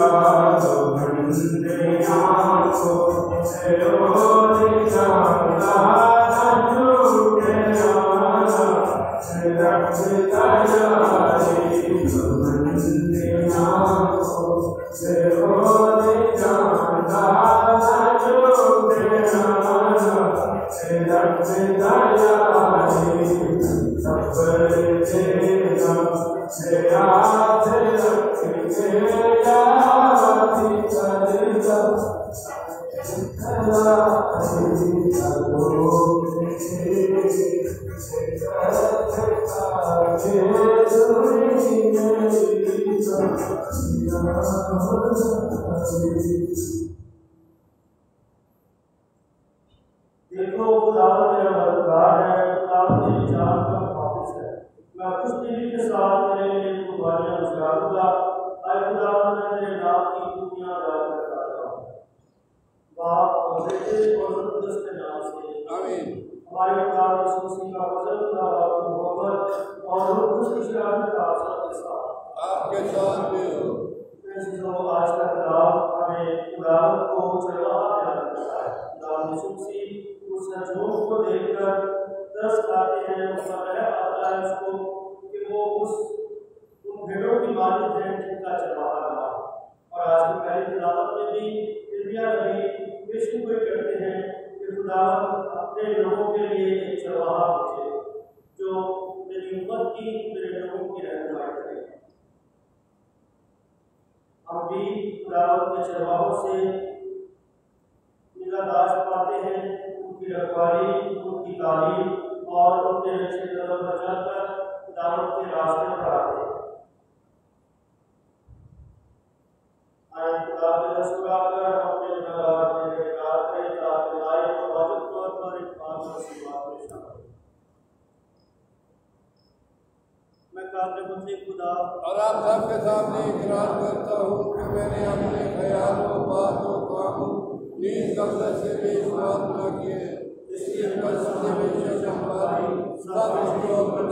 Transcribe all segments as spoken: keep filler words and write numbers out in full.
और आप सबके सामने इकरार करता हूँ कि मैंने अपने ख्यालों बातों कामों नींद गफलत से भी इस्तेमाल न किए, इसलिए कसम से बेशक हमारी सब इसको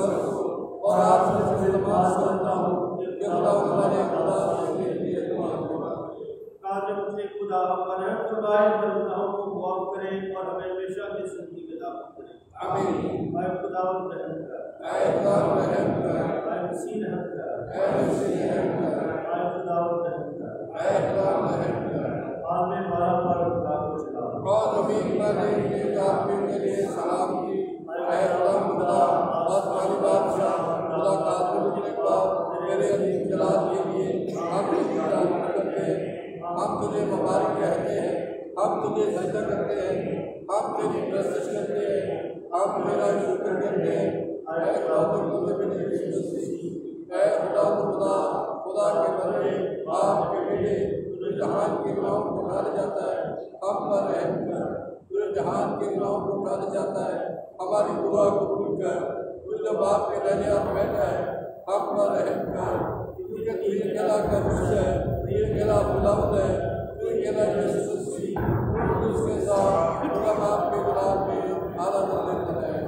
और आपसे नमाज करता हूँ कि खुदा हमारे खुदा के लिए दुआ करें। काज मुझे खुदा पर तुम्हारे बंदाओं को माफ करें और हमें हमेशा की जिंदगी में दाखिल करें। आमीन। आए खुदा रहम कर, आए खुदा रहम कर, आए मसीह रहम कर, आए मसीह रहम कर, आए खुदा रहम कर, आए खुदा रहम कर। हाल में मारा मार खुदा को चला और जमीन पर देखने का के लिए सलाम की। आए खुदा खुदा आसमानी बादशाह खुदा का तुझे पाक मेरे अजीब जलाल के लिए हम तुझे तारीफ करते हैं, हम तुझे मुबारक कहते हैं, हम तुझे सजदा करते हैं, हम तेरी प्रशंसा करते हैं, हम तेरा शुक्र करते हैं। ऐ खुदा तुझे मेरे विश्वासी ऐ खुदा खुदा खुदा के बंदे बाप के बेटे तुझे जहान के गुनाहों को उठा ले जाता है, हम पर रहम कर। तुझे जहान के गुनाहों को उठा ले जाता है, हमारी दुआ कबूल कर। तुझे जो बाप के रहने और बैठा है, हम पर रहम कर। तुझे तुझे केला का विषय है, तुझे केला खुदावंद है, तुझे केला यीशु मसीह उसके साथ पूरा बाप के गुलाम में आला करने वाला है।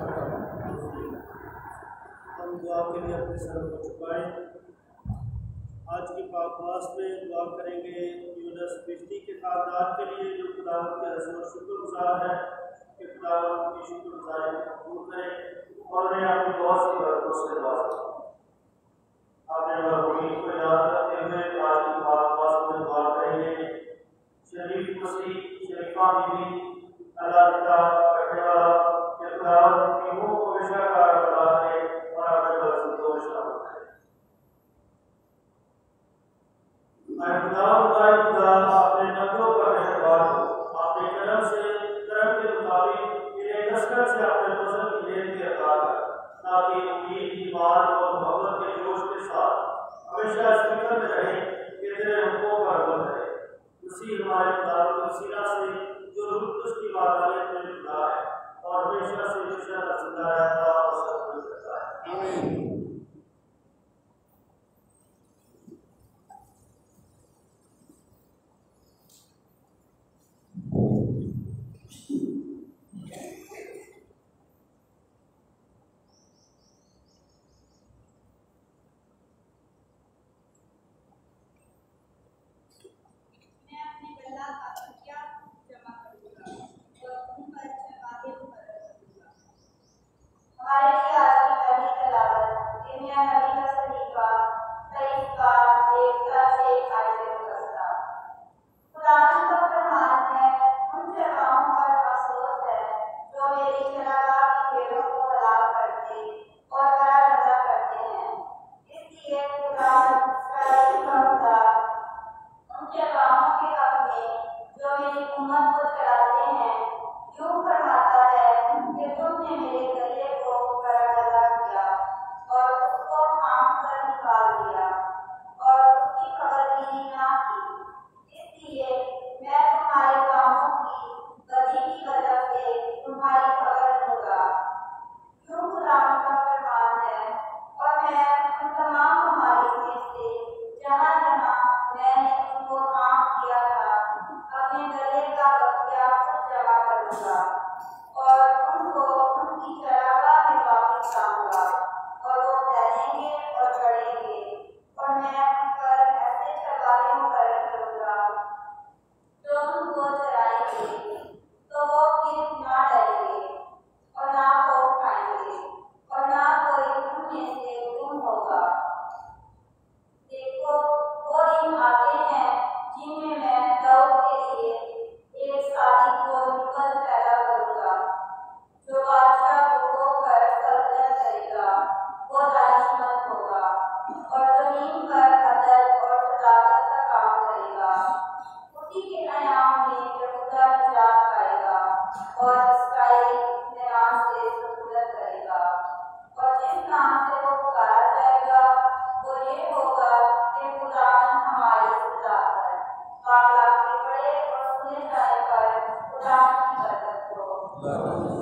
हम दुआ के लिए अपने सर को झुकाएं। आज की पाकवास में दुआ करेंगे यूनुस बिश्ती के खानदान के लिए जो खुदावंद के रसूल शुक्रगुजार है कि खुदावंद की शुक्रगुजारी कबूल करें और उन्हें अपनी बहुत सी बरकतों से नवाजें। अपने मरहूमीन को याद करते हुए आज की पाकवास में दुआ करेंगे शरीफ मसीह शरीफा बीबी अल्लाह पिता रखने वाला कि खुदावंद की रूह को हमेशा का बता करे और अपने बरकतों में शामिल करे। मैं खुदावंद आए खुदा अपने नजरों पर रहमवार हो, अपने करम से करम के मुताबिक इन्हें कसरत से अपने फजल की देन के अता कर, ताकि उम्मीद ईमान और मोहब्बत के जोश के साथ हमेशा इस फिक्र में रहें कि तेरे हुक्मों पर अमल करें। उसी हमारे खुदा के वसीला से जो रुत की वादायत में खुदा है और हमेशा से हमेशा तक जिंदा रहता और सब करता है। आमीन। और स्काई अपने नाम से प्रफुल्लित करेगा। और जिस नाम से वो पुकारा जाएगा वो ये होगा कि खुदावन हमारी सजा कर पाक के पड़े और सुने जाने पर खुदावन की बरकत हो।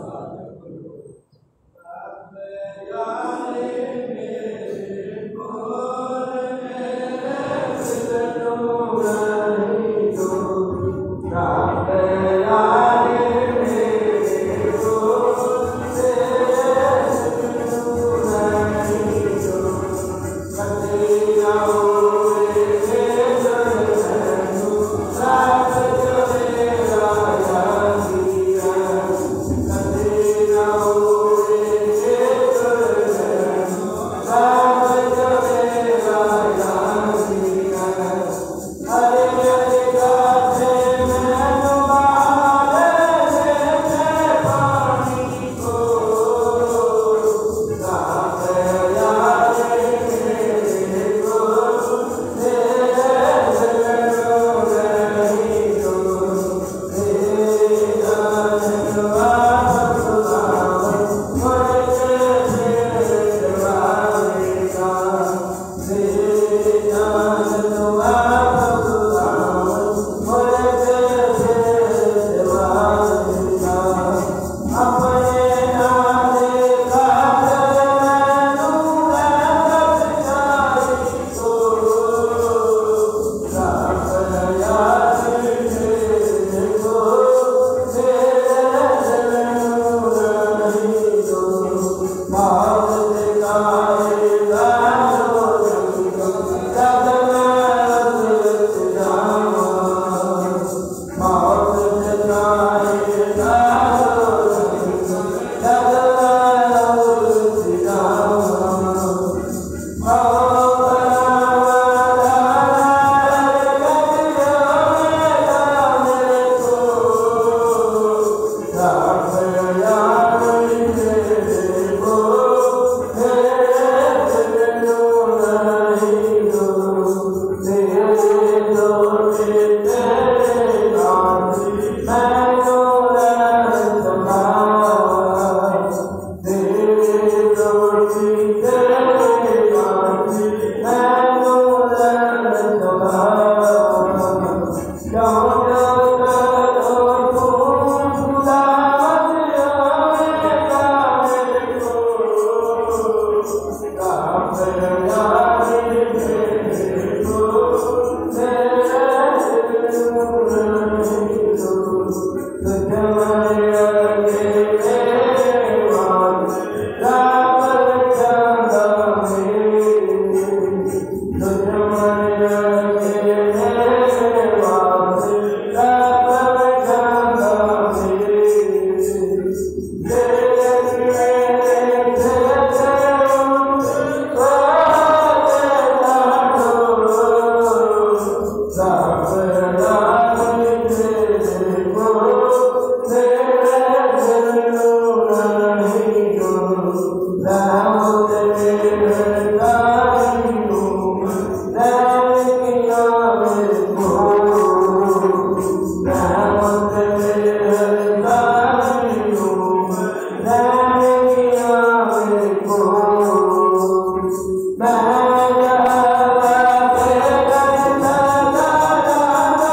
Bye.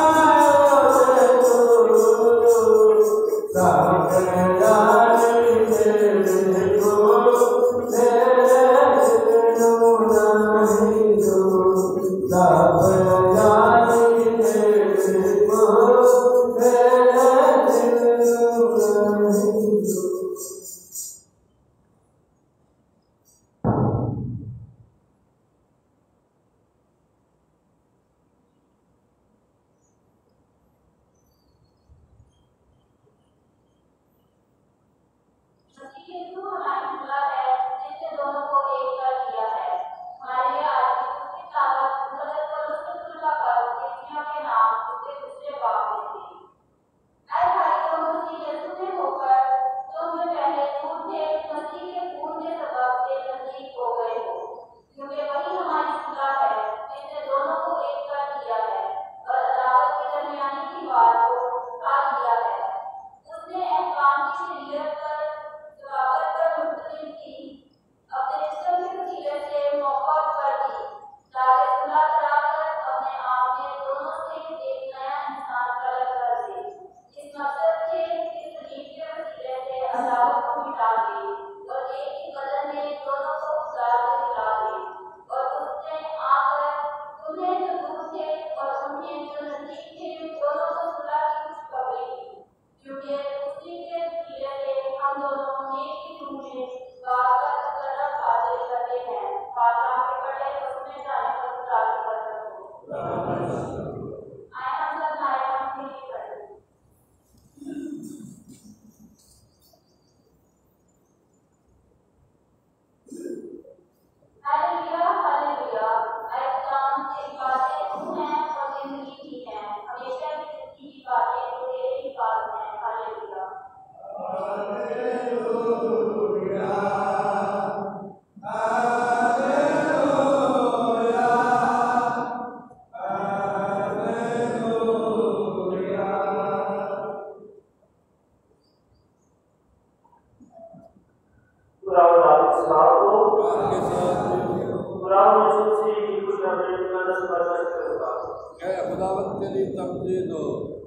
के लिए तमजीद हो।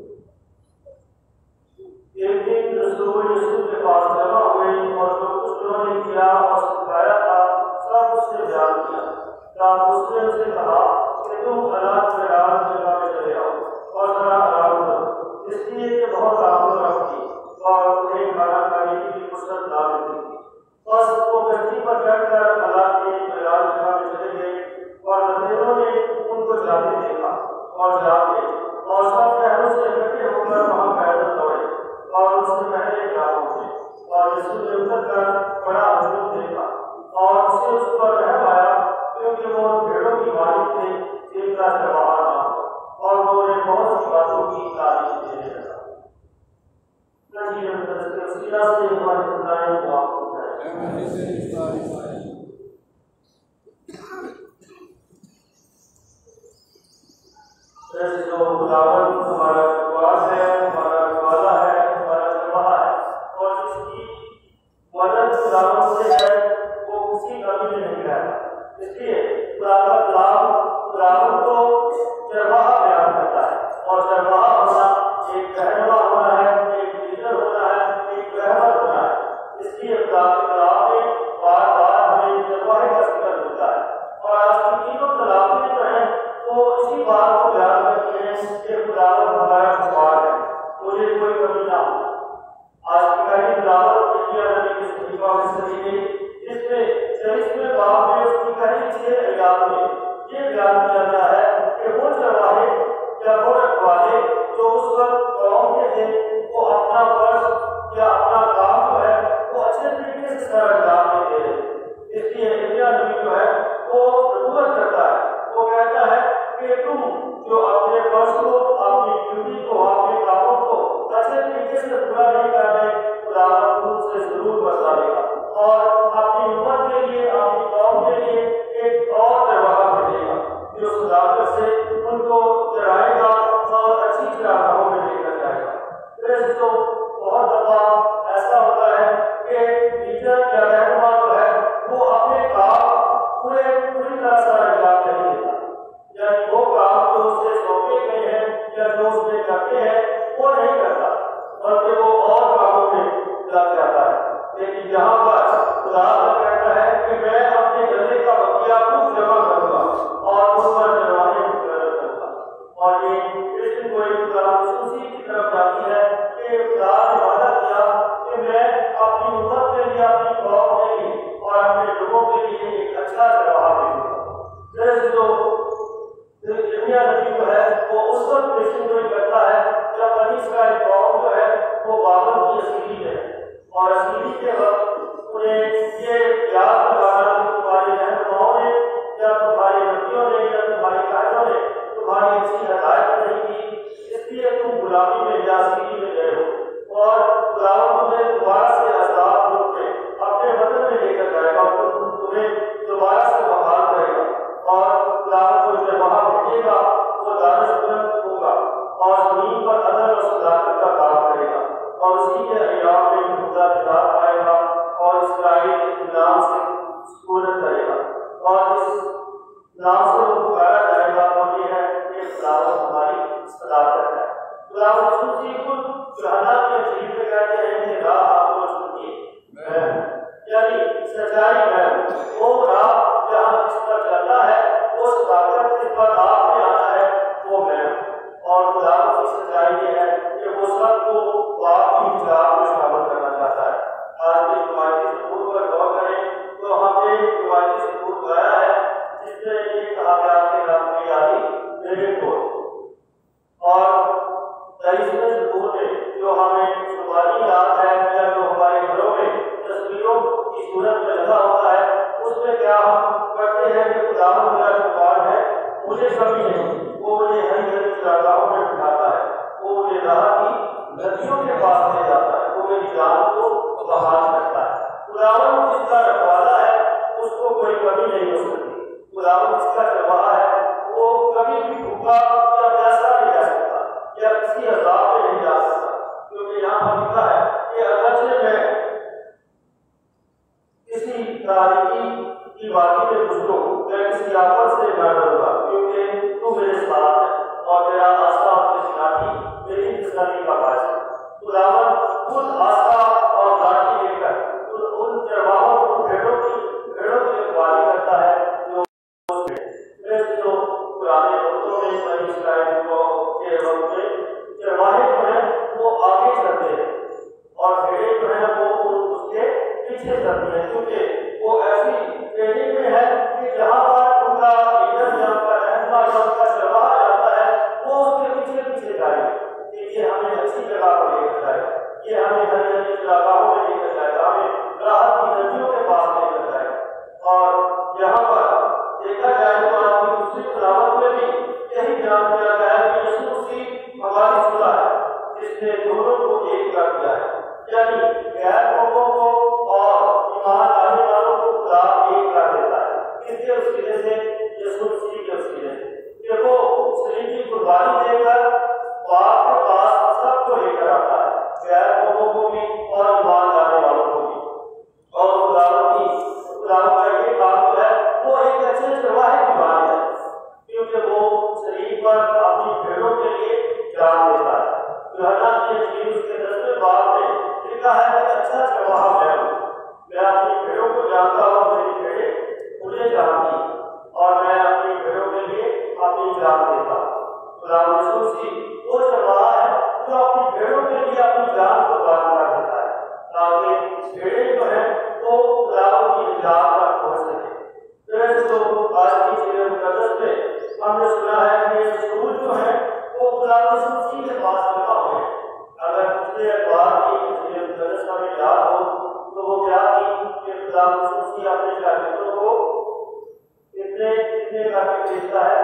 एक दिन रसूल यीशु के पास जमा हुए और जो कुछ उन्होंने किया और सिखाया था सब उसने बयान किया। तब उसने उनसे कहा कि तुम अनाथ मैदान जगह में चले आओ और जरा आराम करो, इसलिए कि बहुत आंदोलन रखी और उन्हें खाना खाने की फुर्सत ना मिलती थी। बस वो गद्दी पर बैठकर अनाथ के मैदान जगह में चले गए और बंदेरों ने उनको जाते देखा और जाते और सब शहरों से इकट्ठे होकर वहां पैदल दौड़े और उससे पहले जा पहुंचे। और यीशु ने उतरकर बड़ा हुजूम देखा और उसे उस पर रहम आया, क्योंकि वो भेड़ों की मालिक थे जिनका चरवाहा था, और वो उन्हें बहुत सी बातों की तारीफ देने लगा। से हमारे खुदाई दुआ जो खुदावन हमारा विश्वास है, हमारा वादा है, हमारा चरवाहा है, और जिसकी मदद खुदावन से है वो किसी कमी में नहीं रहता। इसलिए खुदावन खुदावन को चरवाहा बयान करता है, और चरवाहा होना एक रहनुमा होना है, एक लीडर होना है, एक रहबर होना है। इसलिए खुदावन ने बार बार हमें चरवाहे का जिक्र मिलता है, और आज की तीनों तलाबें जो है वो इसी बात को बयान करती हैं कि खुदावन हमारा खुदावन है, मुझे कोई कमी ना हो। आज की पहली खुदावन यिर्मयाह नबी की सहीफा में सही गई, जिसमें चालीसवें बाब में उसकी पहली छह आयत में ये बयान किया गया है कि वो चरवाहे या वो रखवाले जो उस वक्त कौम के थे वो अपना फर्ज या अपना काम जो है वो अच्छे तरीके से सर अंजाम नहीं दे रहे। इसलिए यिर्मयाह नबी जो है वो नबूवत करता है, वो कहता है कि तुम जो अपने फर्ज को, अपनी ड्यूटी को, अपने कामों को अच्छे तरीके से पूरा नहीं कर रहे, खुदावन से जरूर बचा लेगा और अपनी उम्मत के लिए, अपनी कौम के लिए एक और चरवाहा भेजेगा जो खुदावन से उनको चराएगा और अच्छी चरागाहों में लेकर जाएगा। फिर तो बहुत दफा ऐसा होता है कि टीचर या रहनुमा जो है वो अपने काम पूरे पूरी तरह से अंजाम नहीं देता, यानी वो काम जो उससे सौंपे गए हैं या जो उसने करते हैं वो नहीं करता, बल्कि वो और कामों में लग जाता है। लेकिन यहाँ पर खुदा कहता है कि मैं अपने गले का बकिया खूब जमा करूंगा और उस पर चरवाहे मुकर्रर करूंगा। और ये कृष्ण को एक उसी की तरफ जाती है कि खुदा ने वादा किया कि मैं अपनी उम्मत के लिए, अपनी कौम के लिए और अपने लोगों के लिए एक अच्छा चरवाहा भेजूंगा। जो यिर्मयाह नबी जो है वो उस वक्त कृष्ण को करता है जब बनी इस्राएल कौम जो है वो बाबल की असीरी है, और असीरी के वक्त उन्हें ये याद दिलाना कि तुम्हारे रहनुमाओं ने या तुम्हारे नबियों ने या तुम्हारे कायदों ने तुम्हारी अच्छी हदायत नहीं की, इसलिए तुम गुलामी में या असीरी में गए हो। और खुदावन तुम्हें दोबारा से आजाद रूप में अपने वतन में लेकर जाएगा और तुम्हें दोबारा से बहाल करेगा, और खुदावन को जब वहां भेजेगा वो दानिशमंद होगा और जमीन पर अदल और सदाकत का काम करेगा, और उसी के अय्याम में खुदा निजात पाएगा और इस्राएल के नाम से सुकूनत करेगा, और इस नाम से वो पुकारा जाएगा, और ये है कि खुदावन हमारी सदाकत है। खुदावन सुनती खुद यूहन्ना के अंजील में कहते हैं कि राह आपको चुनिए, यानी सच्चाई है वो राह जहाँ जिस पर चलता है वो सदाकत जिस पर आपने आना है वो मैं, और खुदावन की सच्चाई ये है कि वो सबको बाप की हिजाब में शामिल करना चाहता है। आज के रिवायती सबूत पर गौर करें तो हमने रिवायती सबूत गाया है जिसमें ये कहा गया कि रब की यादी मेरे को, और तेईसवें सबूत में जो हमें सुबानी याद है या जो हमारे घरों में तस्वीरों की सूरत में लगा होता है, उसमें क्या हम करते हैं कि खुदावन मेरा भगवान है, मुझे कभी नहीं, वो मुझे हरी हरी चरागाहों में बिठाता है, वो मुझे राह की नदियों के पास ले जाता है, वो मेरी जान को बहाल करता है। खुदावन जिसका रखवाला है उसको कोई कमी नहीं हो सकती। खुदावन जिसका चरवाहा है वो कभी भी भूखा या प्यासा नहीं जा सकता या किसी अजाब में नहीं जा सकता, क्योंकि यहाँ पर लिखा है कि अगरचे मैं किसी तारीकी की वादी में गुजरूं, मैं किसी आफत से न डरूंगा, क्योंकि तू मेरे साथ है और तेरा मेरी तसल्ली का बात है। खुदावन खुद आस्था और गाड़ी लेकर उन चरवाहों को भेड़ों की भेड़ों की रखवाली करता है जो जो पुराने वक्तों में बनी इस्राएल को के वक्त में चरवाहे जो है वो आगे चलते हैं और भेड़ें जो है वो उसके पीछे चलती हैं, क्योंकि वो ऐसी ट्रेनिंग में है कि जहाँ पर उनका लीडर जहाँ पर रहना जहाँ का चरवाहा जाता है वो उसके पीछे पीछे जाए कि ये हमें अच्छी जगह पर लेकर जाए, ये हमें हरी हरी इलाकाओं में लेकर जाएगा, हमें राहत की नदियों के पास लेकर जाए। और यहाँ पर देखा जाए तो आपकी दूसरी खुदावत में भी यही ध्यान दिया गया है कि यीशु मसीह हमारी सुला है जिसने दोनों को एक कर दिया है, यानी गैर लोगों को और ईमान आने वालों को खुदा एक कर देता है। इसके वसीले से यीशु मसीह के वसीले से कि वो शरीर की कुर्बानी देकर बाप के पास सबको लेकर आता है, गैर लोगों को भी और ईमान आने वालों को भी। और खुदावत की खुदावत का ये काम जो है वो एक अच्छे चरवाहे की बात है, क्योंकि वो शरीर पर अपनी भेड़ों के लिए जान देता है। यूहन्ना की इंजील उसके दसवें बाब में लिखा है कि अच्छा चरवाहा मैं हूँ, मैं अपनी भेड़ों को जानता हूँ, मेरी भेड़ें मुझे जानती और मैं अपनी भेड़ों के लिए अपनी जान देता हूँ। खुदा यीशु मसीह वो चरवाहा है जो अपनी भेड़ों के लिए अपनी जान को कुर्बान कर देता है ताकि भेड़ें जो है वो खुदा की निजात तक पहुँच सके। तो आज की चीज़ें मुकद्दस में हमने सुना है कि रसूल जो है वो खुदा यीशु मसीह के पास लगा हुए हैं। अगर पिछले अखबार की चीज़ें मुकद्दस हमें याद हो तो वो क्या थी कि खुदा यीशु मसीह अपने शागिर्दों को कितने कितने करके भेजता है,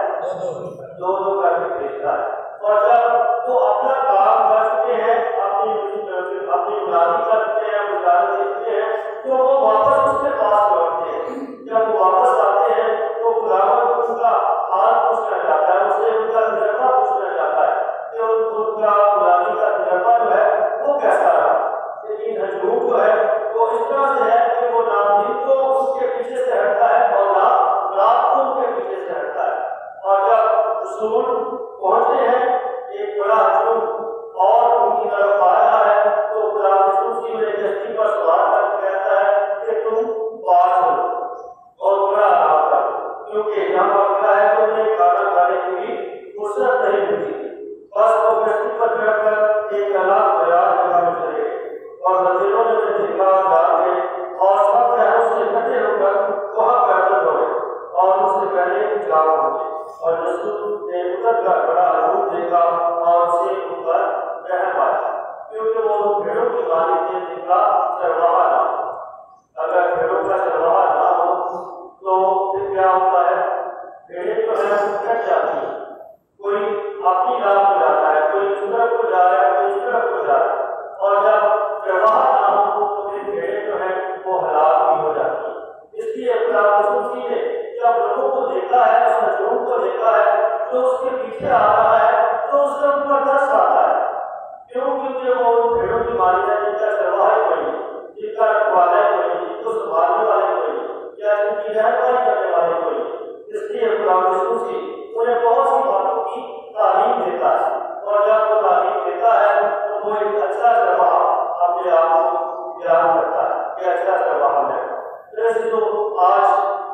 दो दो करके भेजता है। और जब वो अपना काम कर चुके हैं, अपनी अपनी मुरादी कर चुके हैं, मुराद दे चुके हैं, तो वो वापस उसके पास लौटते हैं। जब वो वापस आते हैं तो खुदावंद उनका हाल पूछना चाहता है, उससे उनका तजर्बा पूछना चाहता है कि उनका मुरादी का तजर्बा जो है वो कैसा रहा। लेकिन हजूम जो है वो इस तरह से है कि वो ना दिन को उसके पीछे से हटता है और ना रात को उनके पीछे से हटता है। और जब रसूल पहुंचते हैं एक बड़ा हजूम और उनकी तरफ आ रहा है तो खुदा यीशु मसीह कश्ती पर सवार करके कहता है कि तुम पास हो और बड़ा आराम करो, क्योंकि यहाँ पर लिखा है कि उन्हें खाना खाने की भी फुर्सत नहीं मिलती थी। बस वो कश्ती पर चढ़कर एक अलग बयान जगह में चले गए और बंदरों ने उन्हें देखा जाके और सब शहरों से इकट्ठे होकर वहाँ पैदल दौड़े और उससे पहले जा पहुंचे। और यीशु ने उतर कर बड़ा हजूम देखा और उसे ऊपर रहम आया, क्योंकि वो भेड़ों के मालिक थे जिनका चरवाहा ना हो। अगर भेड़ों का चरवाहा ना हो तो फिर क्या होता है, भेड़ें जो है वो कट जाती है, कोई अपनी राह को जाता है, कोई इस तरफ को जा रहा है, कोई इस तरफ को जा रहा है। और जब चरवाहा ना हो तो फिर भेड़ें जो है वो हलाक भी हो जाती है। इसलिए खुदा यीशु मसीह ने जब लोगों को देखा है, उस हजूम को देखा है जो उसके पीछे आ रहा है, तो उसके ऊपर तरस आता है। क्यों? क्योंकि वो भेड़ों की मालिक है जिनका चरवाहा कोई नहीं, जिनका रखवाला कोई नहीं, जिनको संभालने वाले कोई नहीं, या जिनकी रहनुमाई करने वाले कोई नहीं। इसलिए खुदा यीशु मसीह उन्हें बहुत सी बातों की तालीम देता है और जब वो तालीम देता है तो वो एक अच्छा चरवाहा अपने आप को बयान करता है कि अच्छा चरवाहा है। जैसे तो आज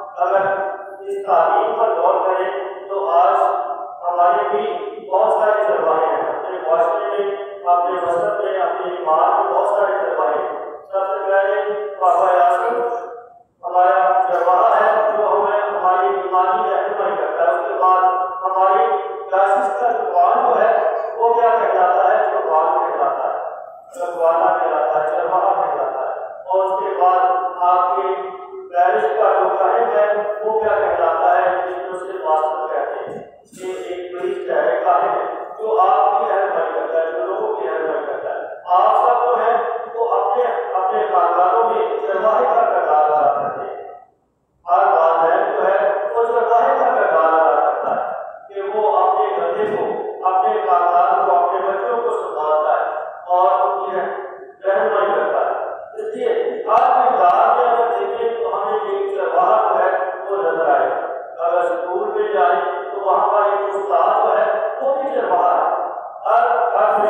अगर इस तालीम पर गौर करें तो आज हमारे भी बहुत सारे चरवाहे हैं, अपने माशरे में, अपने मजहब में, अपने ईमान में बहुत सारे चरवाहे हैं। सबसे पहले बाबा यासिन हमारा चरवाहा है जो हमें हमारी ईमानी रहनुमाई करता है। उसके बाद हमारी क्लासेस का जुबान जो है वो क्या कहलाता है, जुबान कहलाता है, जुबाना कहलाता है, चरवाहा कहलाता है। और उसके बाद आपके पैरिश का जो काहिन है वो क्या कहलाता है, जिसको से पास्टर कहते हैं। ये एक बड़ी है काहिन है जो आपकी रहनुमाई करता है, जो लोगों की रहनुमाई करता है। आप सब जो है वो अपने अपने खानदानों में चरवाहे का किरदार अदा करते हैं। हर वालिदैन जो है वो चरवाहे का किरदार अदा करता है कि वो अपने गधे को, अपने खानदान को, अपने बच्चों को संभालता है और उनकी रहनुमाई करता है। इसलिए हर किरदार में अगर देखें तो हमें एक चरवाहा जो है वो नजर आए। अगर स्कूल में जाए तो वहाँ का एक उस्ताद जो है वो भी चरवाहा है। हर हर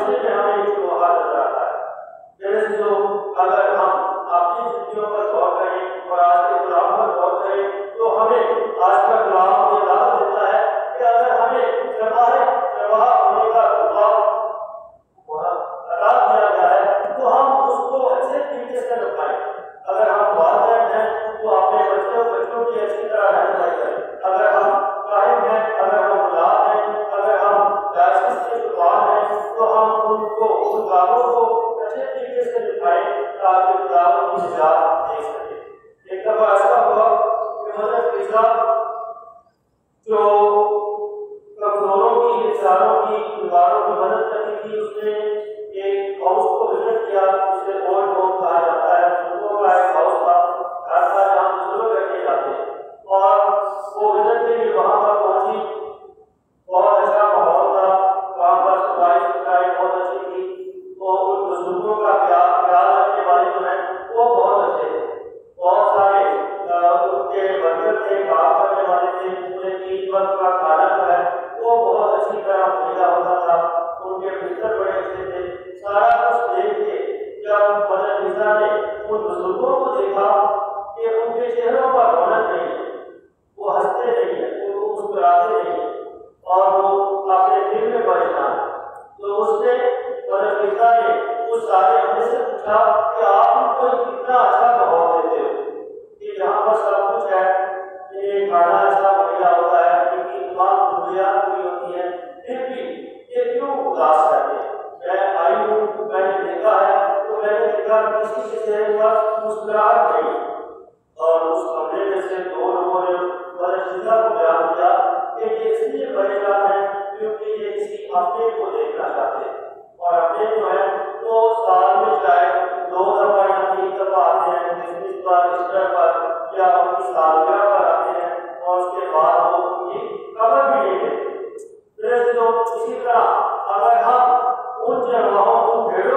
थी उसने एक हाउस को विजिट किया, जिसे ओल्ड होम कहा जाता है। बुजुर्गों का एक हाउस था, घर था जहाँ बुजुर्ग रखे जाते, और वो विजिट के लिए वहाँ पर पहुंची। बहुत अच्छा माहौल था वहाँ पर, सफाई सुथराई बहुत अच्छी थी। तो उन बुजुर्गों का ख्याल ख्याल रखने वाले जो है वो बहुत अच्छे थे। बहुत सारे उनके वर्कर थे, काम करने वाले थे, पूरे तीन वक्त का खाना जो है वो बहुत अच्छी तरह मुहैया होता था। उनके बिस्तर बड़े अच्छे थे। सारा कुछ देख के जब मदर टीचर ने उन बुजुर्गों को देखा कि उनके चेहरों पर रौनक नहीं है, वो हंसते नहीं है, वो मुस्कुराते नहीं है, और वो अपने दिल में परेशान है, तो उसने मदर टीचर ने उस सारे बंदे से पूछा कि आप उनको कितना अच्छा माहौल देते हो कि यहाँ पर सब कुछ है, ये खाना अच्छा मुहैया होता है, इनकी तमाम जरूरियात पूरी होती है, फिर भी ये क्यों उदास रहते हैं? मैं आई हूँ, मैंने देखा है, तो मैंने देखा किसी के चेहरे पर मुस्कुराहट नहीं। और उस कमरे में से दो लोगों ने मदर टीचर को बयान किया कि ये इसलिए परेशान है क्योंकि ये किसी अपने को देखना चाहते हैं, और अपने जो है वो साल में शायद दो दफा या तीन दफा आते हैं, क्रिसमस पर, ईस्टर पर, या उनकी सालगिरह पर आते हैं, और उसके बाद वो उनकी खबर भी नहीं लेते। फिर जो इसी तरह अगर हम उन जगहों, उन भेड़ों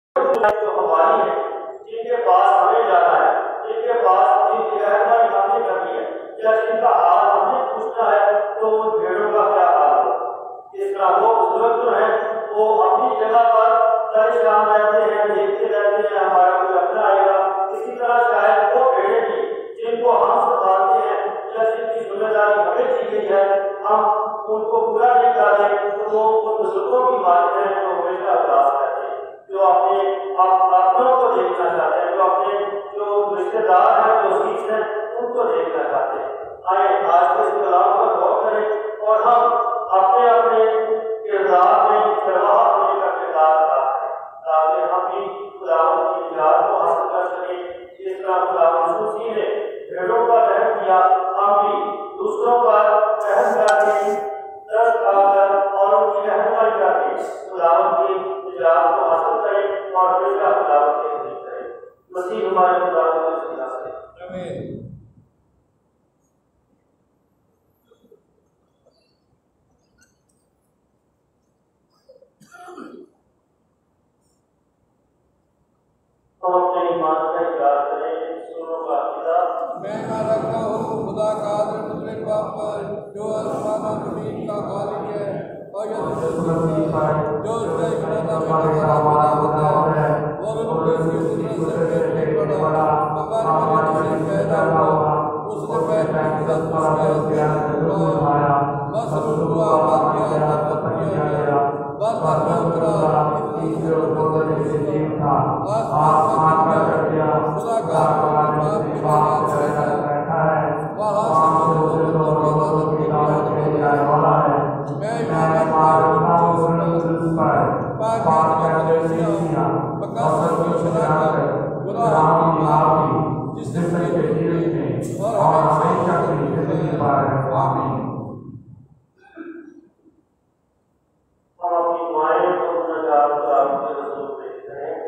जो हमारी है, जिनके पास हमें जाना है, जिनके पास जिनकी रहनुमाई हमने करनी है, या जिनका हाल हमने पूछना है, तो उन भेड़ों का क्या हाल हो? इस तरह वो बुजुर्ग जो है वो अपनी जगह पर परेशान रहते हैं, देखते रहते हैं हमारा कोई अपना आएगा। इसी तरह शायद वो भेड़ें भी जिनको हम संभालते हैं या जिनकी जिम्मेदारी हमें दी गई है, हम उनको पूरा नहीं कर रहे, तो वो उन बुजुर्गों की बात है जो हमेशा उदास रहते हैं, जो अपने अपनों को देखना चाहते हैं, जो अपने जो रिश्तेदार हैं, जो अजीज हैं, उनको देखना चाहते हैं। आए आज के इस कलाम पर गौर करें और हम अपने अपने किरदार में चरवाहा होने का किरदार अदा करें, ताकि हम भी खुदावंद की निजात को हासिल कर सकें। जिस तरह खुदावंद यीशु ने भेड़ों पर रहम किया, हम भी दूसरों पर रहम करके, तरस खाकर और उनकी रहनुमाई करके खुदावंद की निजात को हासिल करें और हमेशा खुदावंद की खिदमत करें। मसीह हमारे खुदावंद की सदा से आमीन। मैं ना रखता हूँ खुदा का आदर मुझे बाप पर, जो आसमान और जमीन का मालिक है, और जो उसका इरादा में होता है, और उनकी कुदरत से पेट बड़ा, मगर जिसे पैदा हुआ उसने पैदा किया, बस रुआ मर गया, दफन किया गया, बस उतरा, आसमान में चढ़ गया, खुदा का बाप बैठा है, वहाँ से लोगों की दावत देने आने वाला है। मैं मारता हूँ पर पार करने दिया, बकसर की शराब गुनाह की माफी, जिससे के जीवन में और हमेशा की जिंदगी पर। आमीन। हम अपनी दुआएं को नजार खुदावंद के रसूल देखते हैं।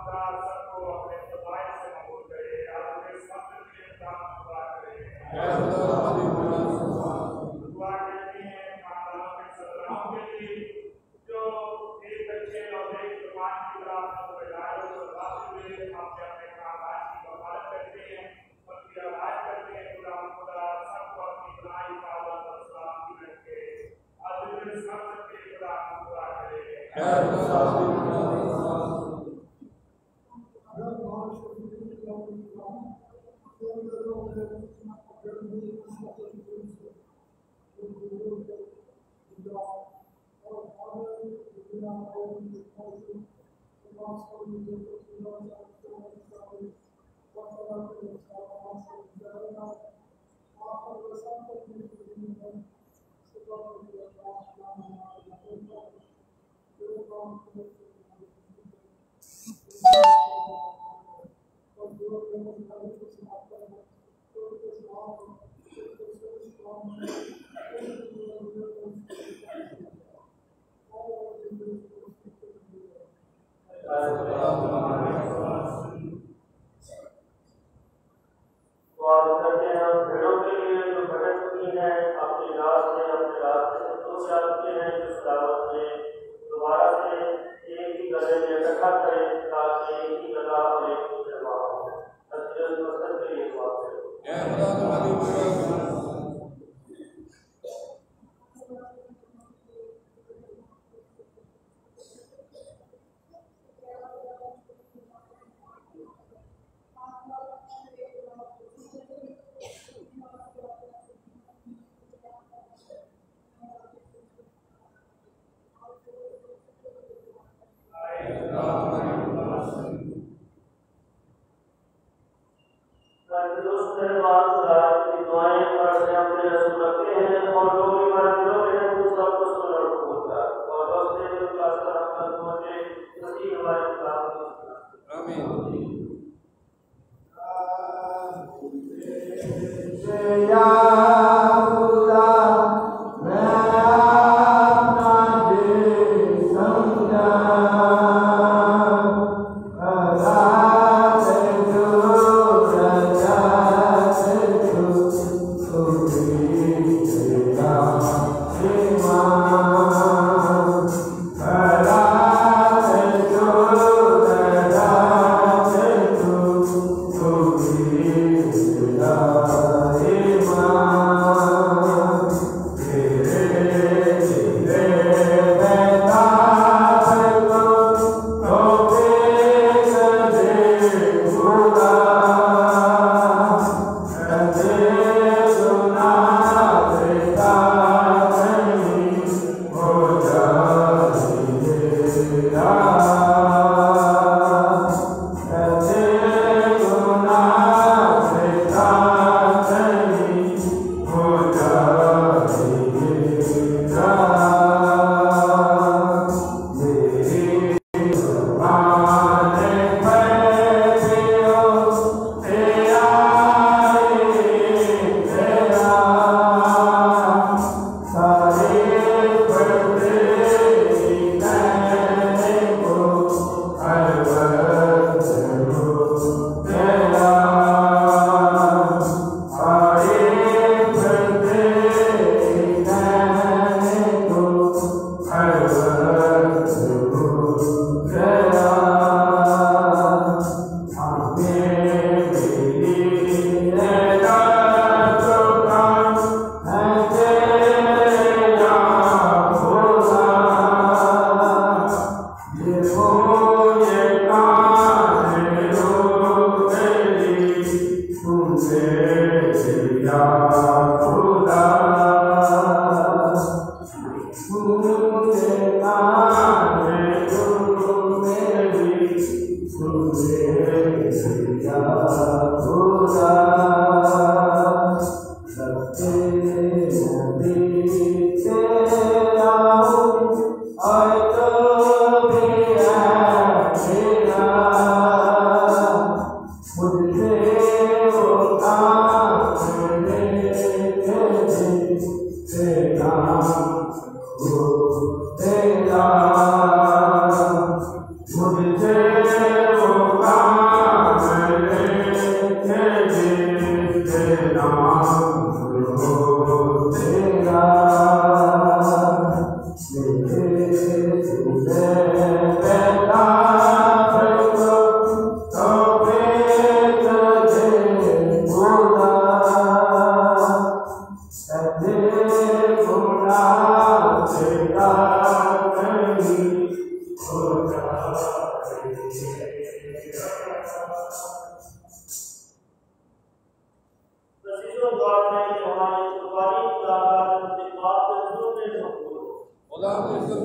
मुझे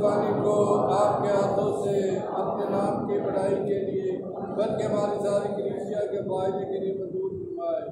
मेज़बानी को आपके हाथों से अपने नाम की बढ़ाई के लिए बल्कि हमारी सारी कलीसिया के फायदे के लिए मंजूर फरमाए।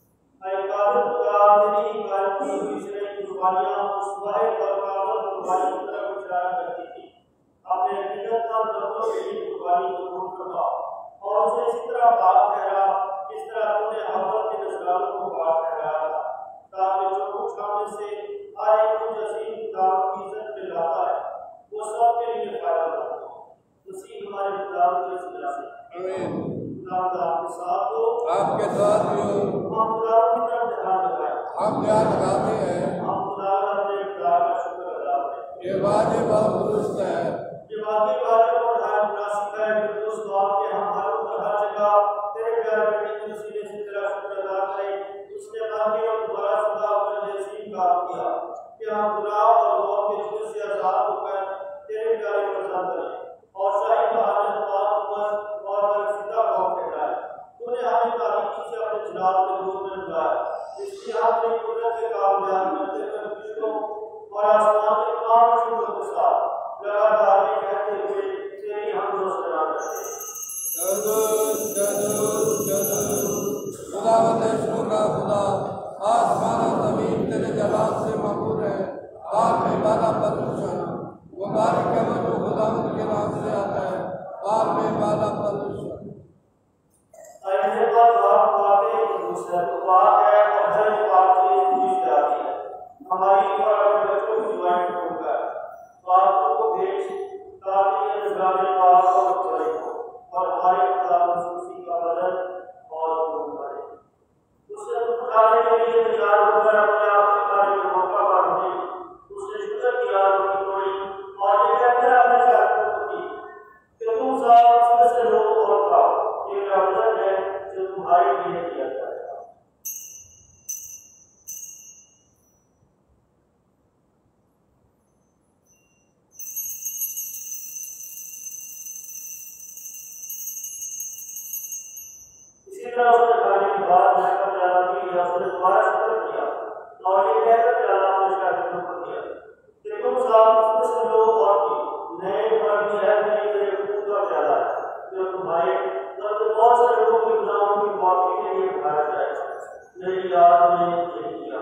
और उसे इस तरह पाक ठहरा जिस तरह तूने अव्वल के नज़रानों को पाक ठहराया था, ताकि जो कुछ हम से हर एक को असीम खुदा की इज्जत में लाता है वो सब के लिए फायदेमंद हो। उसी हमारे खुदा की वसीला से आमीन। खुदा आपके साथ हो, आपके साथ भी हो। हम खुदा की तरफ ध्यान लगाएं, हम ध्यान लगाते हैं, हम खुदा अपने खुदा का शुक्र अदा करें। ये वादे बहुत दुरुस्त है, ये वाकई वादे और हाल मुनासिब है कि उस बात के हम हर हर जगह तेरे प्यारे बेटे की वसीले से तेरा शुक्र अदा करें। उसने बाकी और दोबारा खुदा पर जैसी काम किया कि हम गुनाह और मौत के जुए से आजाद होकर तेरे प्यारे को पसंद करें और शाही बहादुर पाक पर और बरसीदा कौम कहलाए। तूने हमें तारीकी से अपने जलाल के नूर में बुलाया, इसलिए हम अपनी कुदरत के काम बयान करते हुए फरिश्तों और आसमान के तमाम शुक्र के साथ लगातार ये कहते हुए तेरी हम रोज बयान करते हैं। खुदा वतन का खुदा आसमान और ज़मीन तेरे जलाल से मामूर है। आप में वादा परमिशन वो बारिक है वो जो खुदा के नाम से आता है। आप में वादा परमिशन आइए पर बात बातें दूसरा तो बात है और हर बात की पूरी जाती है। हमारी और अपने बच्चों की दुआएं होकर बातों को भेज ताकि ये नजराने पाक और चले हो और हमारे खुदा मसीह का बदन और पूर्ण करे। उससे उठाने के लिए तैयार होकर अपने आप के कार्य में मौका पाने उसने शुक्र किया रोटी तोड़ी और ये कहकर अपने साथियों को दी कि तुम सब इसमें से लो और खाओ, ये मेरा वचन है जो तुम्हारे लिए दिया जाएगा। इसी तरह उसने खाने के बाद जाकर प्याला पी लिया, उसने दोबारा शुक्र किया और ये कहकर प्याला अपने शागिर्दों को दिया कि तुम सब इसमें से लो और पी, नए पुरानी अहद में मेरे खून का प्याला है जो तुम्हारे मतलब बहुत सारे लोगों के गुनाहों की माफी के लिए उठाया जाएगा। मेरी याद में ये किया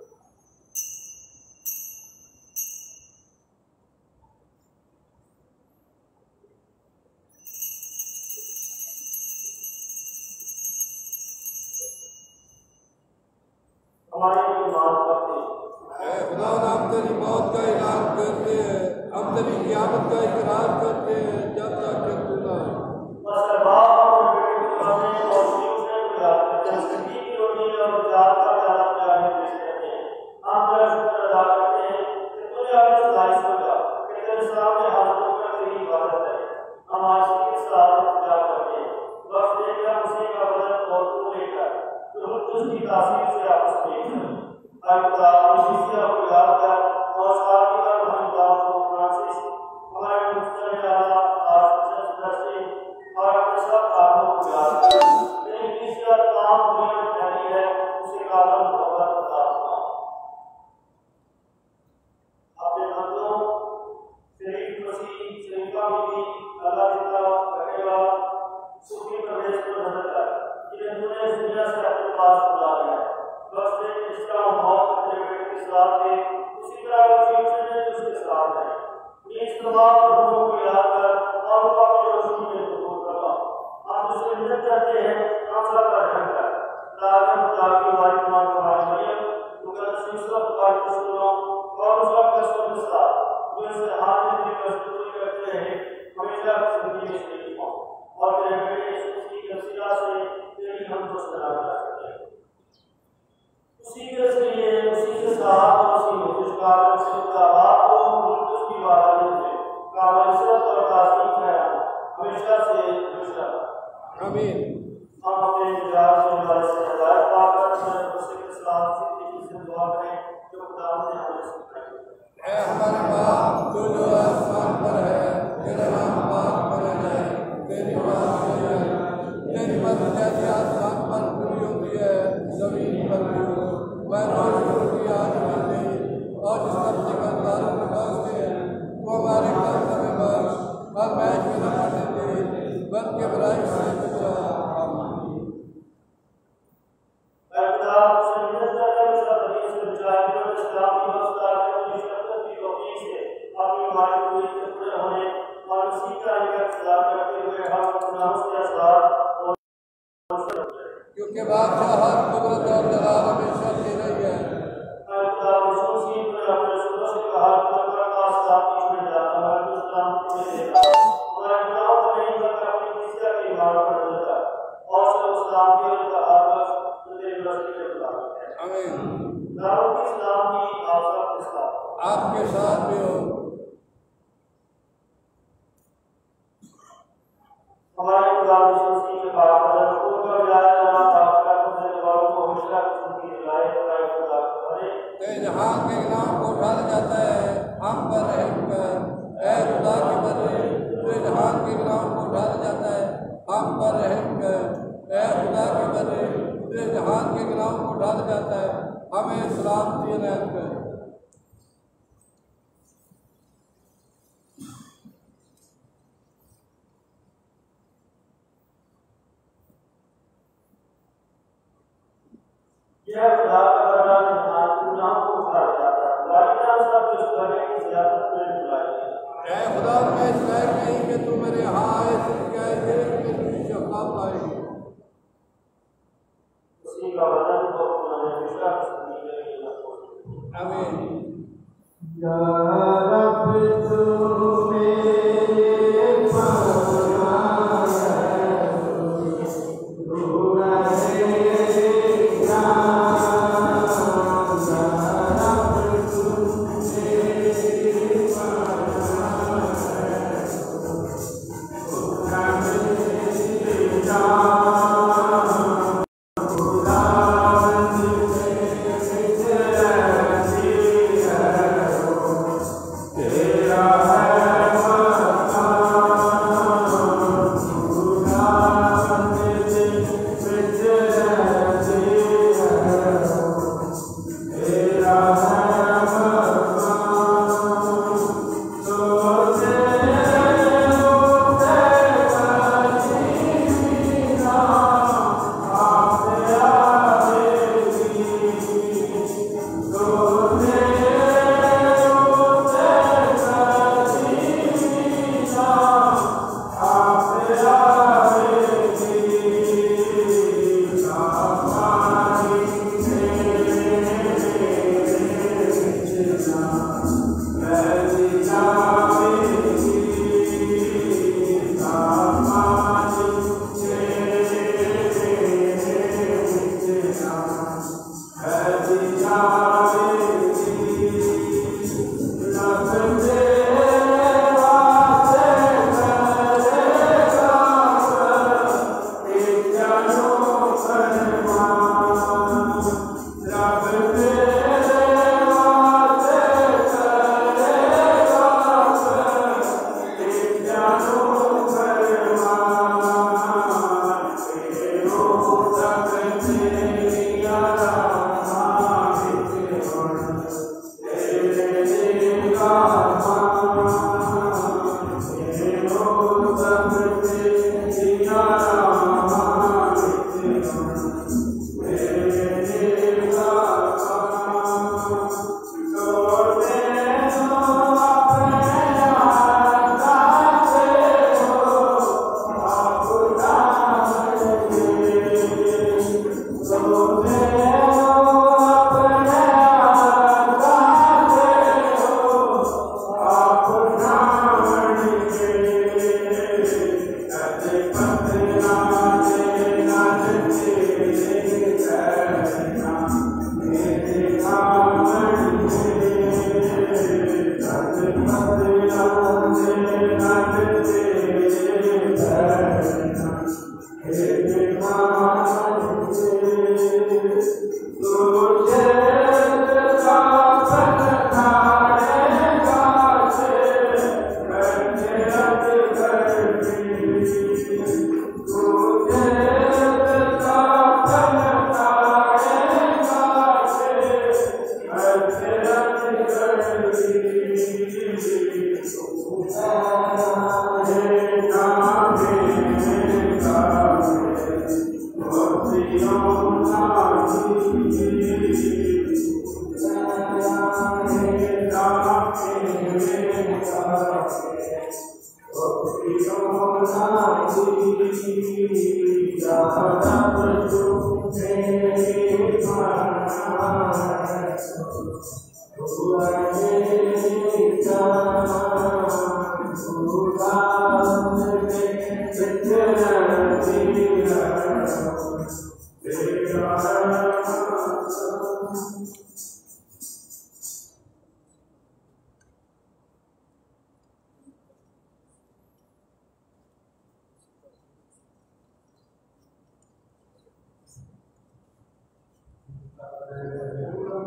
हमारे ईमान करते हैं। खुदा हम तेरी मौत का ऐलान करते हैं, हम तेरी क़यामत का इकरार करते हैं जब तक कि तू ना आए। बस बाप और बेटे को बुलाने और दूसरे को याद करते हैं, सब्जी की रोटी और जात का प्याला प्याले पेश करते हैं। हम तेरा शुक्र अदा करते हैं कि तूने हमें खुदाई समझा कि तेरे सामने हाजिर होकर तेरी इबादत करें। हम आशिकी के साथ इंतजार करते हैं, बस देखकर उसी का बदन और तू लेकर तो उसकी तासीर से आपस में हर खुदा मसीह को याद कर और साथी कर हमारे बाप को फ्रांसिस हमारे मुस्तफा आला आज दर्शे और अपने सब कामों को याद कर तेरी कलीसिया तमाम दुनिया में फैली है, उसे कालम मोहब्बत अता फरमा। अपने बंदों शरीफ मसीह शरीफा बीबी अल्लाह देता कटेगा सुखी प्रदेश को नजर कर जिन्हें तूने इस दुनिया से अपने पास बुला लिया है। बस देख जिस तरह मौत तेरे बेटे के साथ थे उसी तरह वो जीवन में उसके साथ है। इस तमाम लोगों को याद कर और वो अपनी रोशनी में कबूल करवा। हम उससे मिन्नत करते हैं हम सब का रहम कर ताकि खुदा की हमारी मां हमारी मरियम मुकद्दस यूसुफ का रसूलों और उसका कसम के साथ वो इससे हाथ में तेरी मजबूरी करते रहे हमेशा जिंदगी में शरीक हो और तेरे बेटे यीशु मसीह के वसीला से तेरी हम को सलाम कर सकते हैं। उसी के जरिए उसी के साथ उसी जिसका से खुदा बाप को मुल्क की वादा में काबिल इज्जत और ताज़ीम है हमेशा से हमेशा आमीन। हम अपने इंतजार से हमारे से हिदायत पाकर उसी के साथ जिंदगी से दुआ करें जो खुदा ने हमें सिखाई है। हमारे बाप जो जो आसमान पर है, तेरा नाम पाक माना जाए, तेरी बात जाए, तेरी मर्जी जैसे आसमान पर पूरी होती है जमीन पर भी हो। मैं रोज रोटी आज मिल गई और जिस नफ्स के अंदारों में पहुँचते हैं वो हमारे उसके बादशाहत कुदरत और जलाल हमेशा की रही है। आपके साथ भी हो। हमारे खुदा विश्वासी के पास को का विलाय और आपका करने वालों को हमेशा की दिलाए खुदा खुदा करे। ते जहां के नाम को उठा जाता है हम पर रहम कर, ऐ खुदा के बदले ते जहां के नाम को उठा जाता है हम पर रहम कर, ऐ खुदा के बदले ते जहां के नाम को उठा जाता है हमें सलामती अनायत कर। यह खुदा का बड़ा निहाल गुनाहों को उतार जाता है। वालिदा सब इस बड़े की ज़ियादत में बुलाए। ऐ खुदा मैं इस लायक नहीं कि तू मेरे यहाँ आए सिर्फ क्या है मेरी शफ़ाअत पाएगी। उसी का वजन तो हमें हमेशा जिंदगी में रखो। आमीन। या रब तू मेरे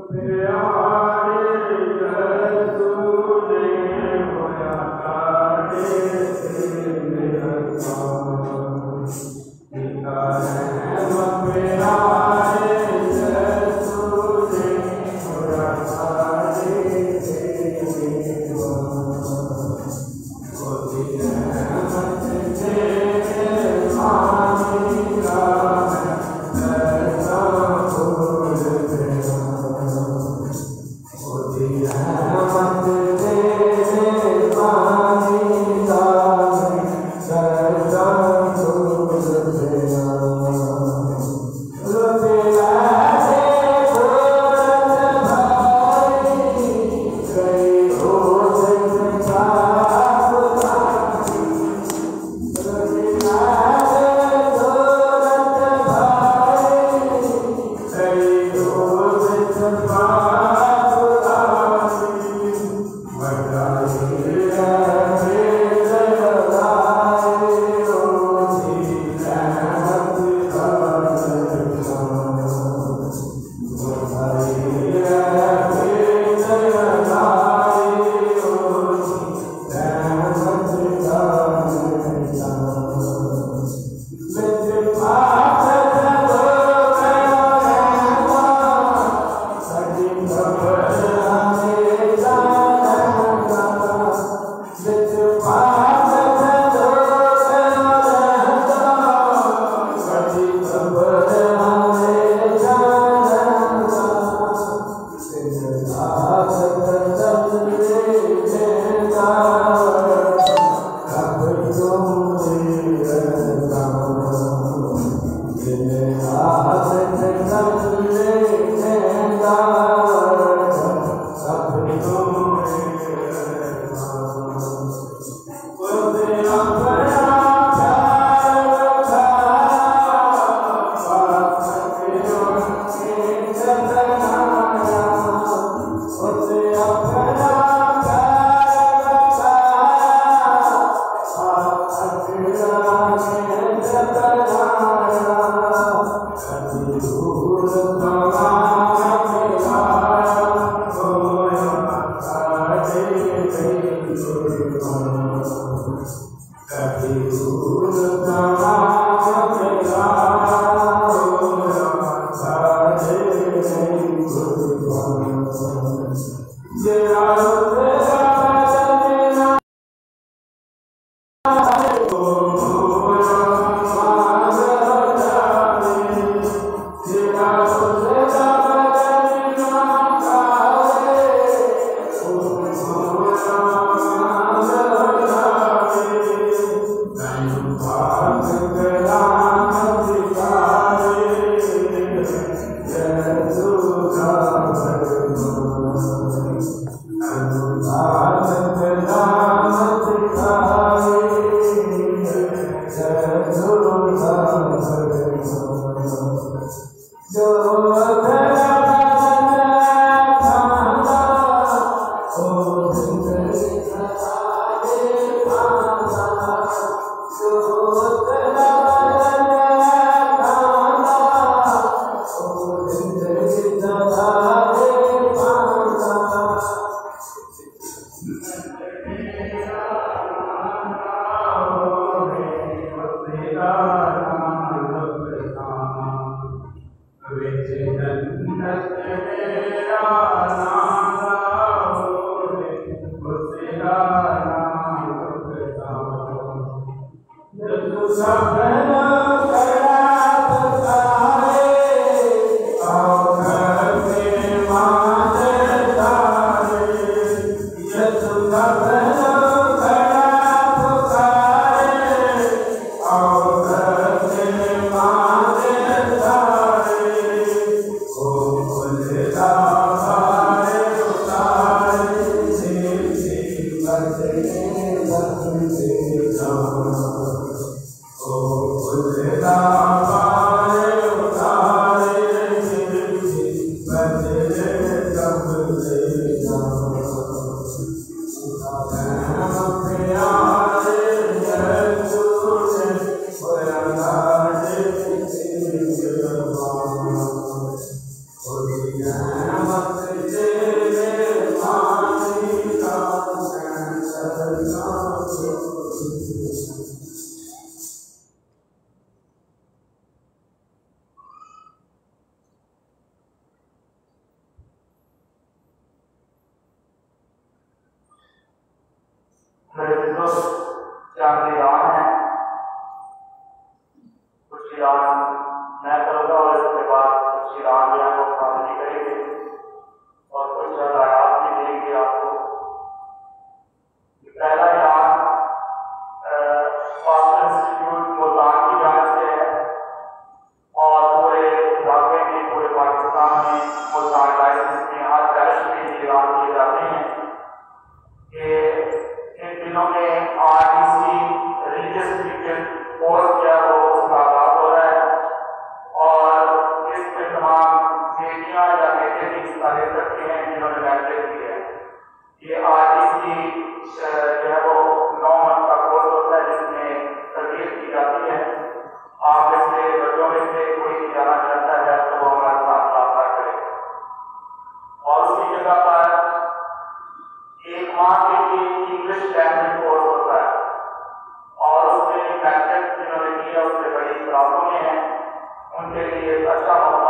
Thank you. मेरे दोस्त चार ईरान है, कुछ ईरान मैं करूँगा और इसके बाद कुछ ईरान जो है वो कामली करेंगे और कुछ हदायत भी देंगे आपको। पहला ईरान पास्टर इंस्टीट्यूट मुल्तान की जांच से है और पूरे इलाके में, पूरे पाकिस्तान में मुल्तान लाइसेंस में हर पैरिश में ये ईरान किए जाते हैं कि इन दिनों में R T C religious weekend course किया वो उसका आगाज हो रहा है और इसमें तमाम बेटियां या बेटे भी हिस्सा ले सकते हैं जिन्होंने मैट्रिक की है। ये आर टी सी जो है वो नौ मंथ का कोर्स होता है जिसमें तरबियत की जाती है। आप इससे बच्चों में से कोई भी जाना चाहता है तो वो हमारे साथ रब्ता करें। और उसकी जगह पर एक माह के लिए इंग्लिश लैंग्वेज कोर्स होता है और उसमें मैट्रिक जिन्होंने किया उससे बड़ी प्रॉब्लम है, उनके लिए एक अच्छा मौका